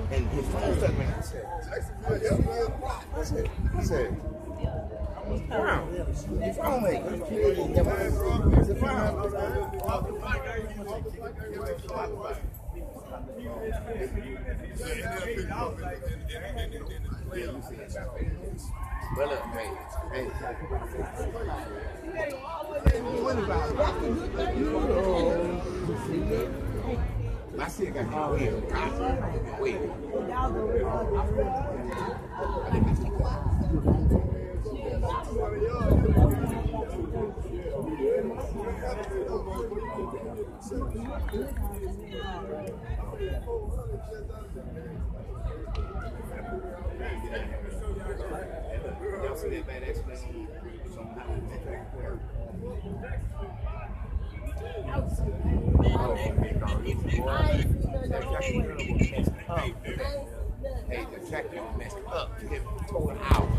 And his phone started ringing. I said, Brown, your phone ain't. Well, look, hey. I see it got here. Wait. Y'all see that bad accident on Hey, the tractor messed up. It tore out.